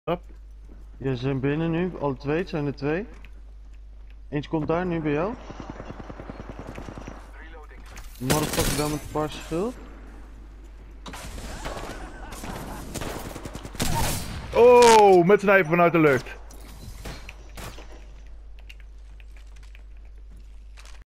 Hop. Ja, ze zijn binnen nu. Alle twee, het zijn er twee. Eentje komt daar nu bij jou. Motherfucker daar met een paarse schild. Oh, met sniper vanuit de lucht.